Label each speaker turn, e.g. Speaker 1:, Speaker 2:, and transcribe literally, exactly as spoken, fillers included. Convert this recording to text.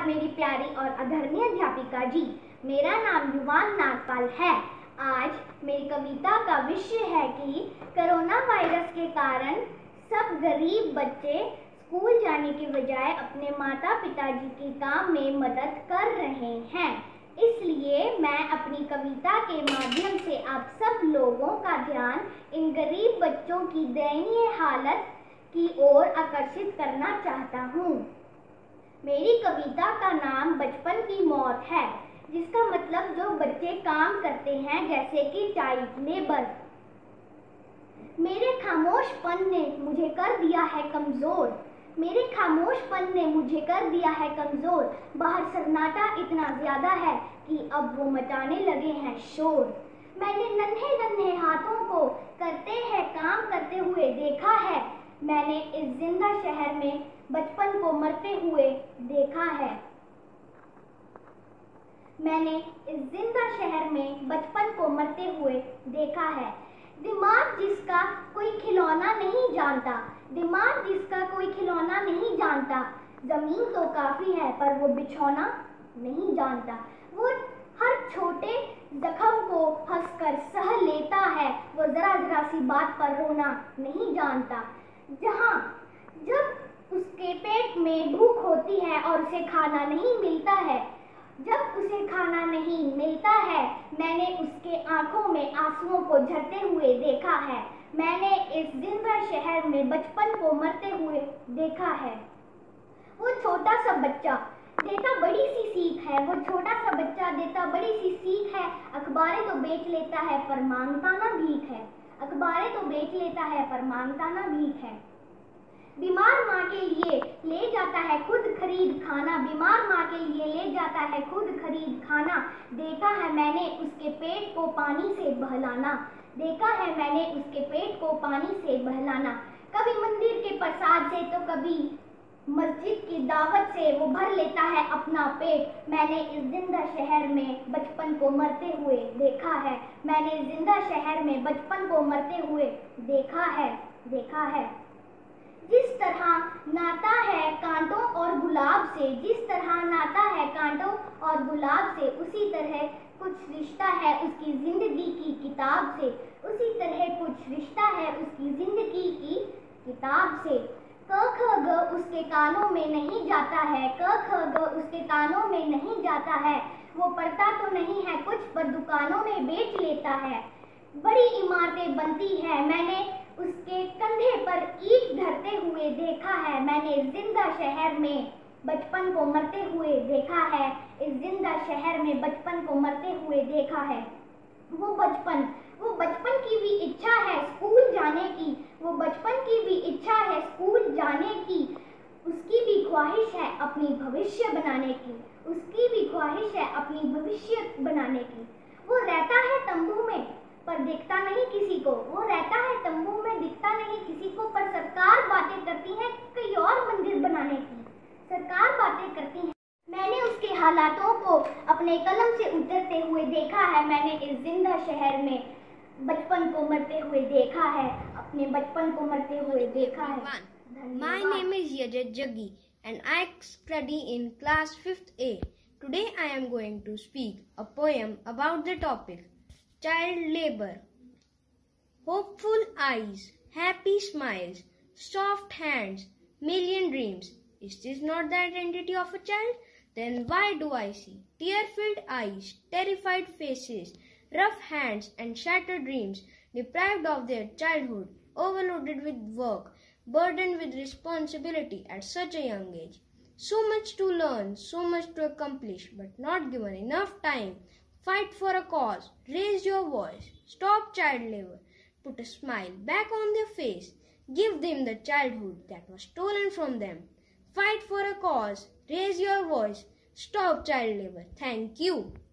Speaker 1: मेरी प्यारी और आदरणीय अध्यापिका जी, मेरा नाम युवान नागपाल है। आज मेरी कविता का विषय है कि कोरोना वायरस के कारण सब गरीब बच्चे स्कूल जाने के बजाय अपने माता पिताजी के काम में मदद कर रहे हैं। इसलिए मैं अपनी कविता के माध्यम से आप सब लोगों का ध्यान इन गरीब बच्चों की दयनीय हालत की ओर आकर्षित करना चाहता हूँ। मेरी कविता का नाम बचपन की मौत है, जिसका मतलब जो बच्चे काम करते हैं जैसे कि चाइल्ड लेबर। मेरे खामोशपन ने मुझे कर दिया है कमजोर, मेरे खामोशपन ने मुझे कर दिया है कमजोर। बाहर सन्नाटा इतना ज्यादा है कि अब वो मचाने लगे हैं शोर। मैंने नन्हे नन्हे हाथों को करते हैं काम करते हुए देखा है। मैंने इस जिंदा शहर में बचपन को मरते हुए देखा है। मैंने इस जिंदा शहर में बचपन को मरते हुए देखा है। दिमाग जिसका कोई खिलौना नहीं जानता, दिमाग जिसका कोई खिलौना नहीं जानता। जमीन तो काफी है पर वो बिछौना नहीं जानता। वो हर छोटे जख्म को हंसकर सह लेता है। वो जरा जरा सी बात पर रोना नहीं जानता। जहाँ जब उसके पेट में भूख होती है और उसे खाना नहीं मिलता है, जब उसे खाना नहीं मिलता है, मैंने उसके आंखों में आंसुओं को झरते हुए देखा है। मैंने इस जिंदा शहर में बचपन को मरते हुए देखा है। वो छोटा सा बच्चा देता बड़ी सी सीख है, वो छोटा सा बच्चा देता बड़ी सी सीख है। अखबारें तो बेच लेता है पर मांगता ना भीख है, अखबारें तो बेच लेता है पर मांगता ना भीख है। बीमार माँ के लिए ले जाता है खुद खरीद खाना, बीमार माँ के लिए ले जाता है खुद खरीद खाना। देखा है मैंने उसके पेट को पानी से बहलाना, देखा है मैंने उसके पेट को पानी से बहलाना। कभी मंदिर के प्रसाद से तो कभी मस्जिद की दावत से वो भर लेता है अपना पेट। मैंने इस जिंदा शहर में बचपन को मरते हुए देखा है। मैंने इस जिंदा शहर में बचपन को मरते हुए देखा है देखा है। जिस तरह नाता है कांटों और गुलाब से, जिस तरह नाता है कांटों और गुलाब से, उसी तरह कुछ रिश्ता है उसकी जिंदगी की किताब से, उसी तरह कुछ रिश्ता है उसकी जिंदगी की किताब से। क ख ग उसके कानों में नहीं जाता है, क ख ग उसके कानों में नहीं जाता है। वो पढ़ता तो नहीं है कुछ पर दुकानों में बेच लेता है। बड़ी इमारतें बनती है, मैंने उसके कंधे पर ईंट धरते हुए देखा है। मैंने जिंदा शहर में बचपन को मरते हुए देखा है, इस जिंदा शहर में बचपन को मरते हुए देखा है। वो बचपन वो बचपन की भी इच्छा है स्कूल जाने की, वो बचपन की भी इच्छा है स्कूल जाने की। उसकी भी ख्वाहिश है अपनी भविष्य बनाने की, उसकी भी ख्वाहिश है अपनी भविष्य बनाने की। वो रहता है तंबू में पर दिखता नहीं किसी को, वो रहता है तंबू में दिखता नहीं किसी को। पर सरकार बातें करती है कई और मंदिर बनाने की, सरकार बातें करती है। मैंने उसके हालातों को अपने कलम से उतरते हुए देखा है। मैंने इस जिंदा शहर में बचपन को मरते हुए देखा है, अपने बचपन को मरते हुए देखा है।
Speaker 2: My name is Yajat Jaggi and I study in class fifth A. Today I am going to speak a poem about the topic child labor. Hopeful eyes, happy smiles, soft hands, million dreams. Is this not the identity of a child? Then why do I see tear-filled eyes, terrified faces, rough hands and shattered dreams, deprived of their childhood, overloaded with work, burdened with responsibility at such a young age? So much to learn, so much to accomplish, but not given enough time. Fight for a cause, raise your voice, stop child labor, put a smile back on their face, give them the childhood that was stolen from them. Fight for a cause, raise your voice, stop child labor. Thank you.